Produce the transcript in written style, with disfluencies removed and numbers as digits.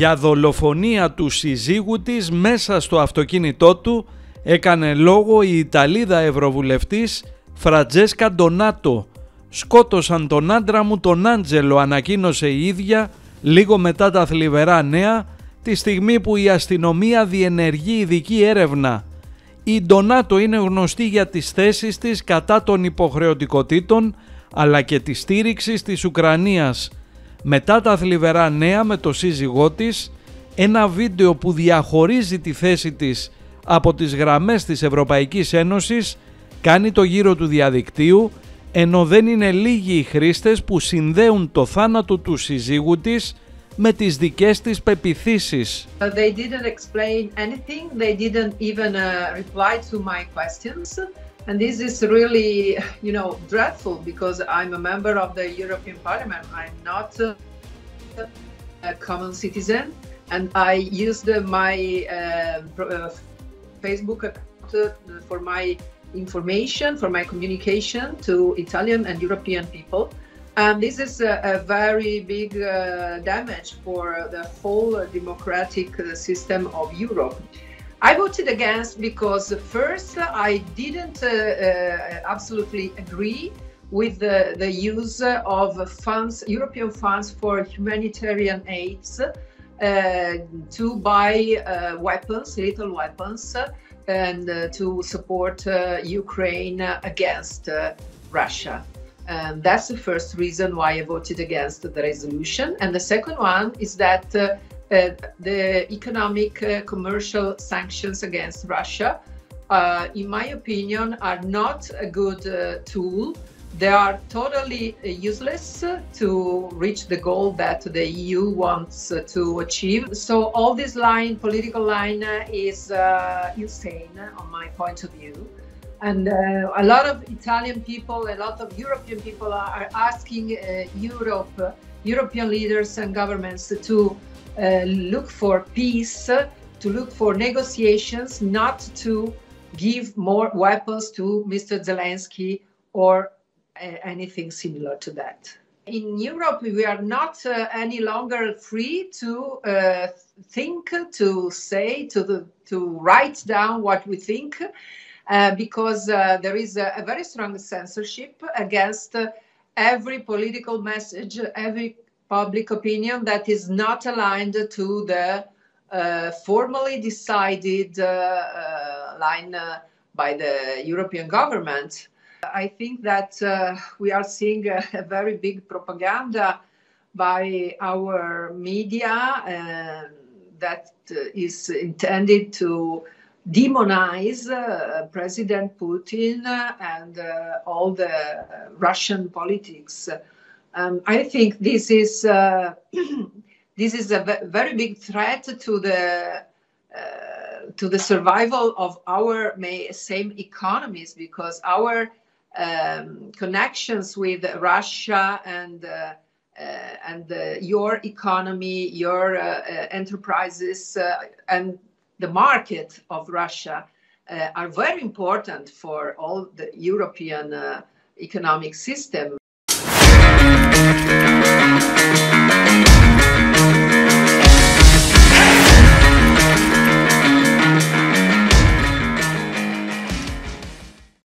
Για δολοφονία του συζύγου της μέσα στο αυτοκίνητό του έκανε λόγο η Ιταλίδα Ευρωβουλευτής Φραντζέσκα Ντονάτο. «Σκότωσαν τον άντρα μου, τον Άντζελο», ανακοίνωσε η ίδια λίγο μετά τα θλιβερά νέα, τη στιγμή που η αστυνομία διενεργεί ειδική έρευνα. Η Ντονάτο είναι γνωστή για τις θέσεις της κατά των υποχρεωτικοτήτων αλλά και τη στήριξη της Ουκρανίας. Μετά τα θλιβερά νέα με το σύζυγό της, ένα βίντεο που διαχωρίζει τη θέση της από τις γραμμές της Ευρωπαϊκής Ένωσης κάνει το γύρο του διαδικτύου, ενώ δεν είναι λίγοι οι χρήστες που συνδέουν το θάνατο του συζύγου της με τις δικές της πεποιθήσεις. They didn't explain anything, they didn't even reply to my questions. And this is really, dreadful because I'm a member of the European Parliament. I'm not a common citizen, and I used my Facebook account for my information, for my communication to Italian and European people. And this is a very big damage for the whole democratic system of Europe. I voted against because first I didn't absolutely agree with the use of funds, European funds for humanitarian aids to buy weapons, lethal weapons, and to support Ukraine against Russia. And that's the first reason why I voted against the resolution. And the second one is that the economic commercial sanctions against Russia, in my opinion, are not a good tool. They are totally useless to reach the goal that the EU wants to achieve. So all this political line is insane on my point of view. And a lot of Italian people, a lot of European people are asking European leaders and governments to look for peace, to look for negotiations, not to give more weapons to Mr. Zelensky or anything similar to that. In Europe, we are not any longer free to think, to say, to write down what we think, because there is a very strong censorship against every political message, every public opinion that is not aligned to the formally decided line by the European government. I think that we are seeing a very big propaganda by our media that is intended to demonize President Putin and all the Russian politics. I think this is a very big threat to the survival of our same economies, because our connections with Russia and your economy, your enterprises, and the market of Russia are very important for all the European economic system.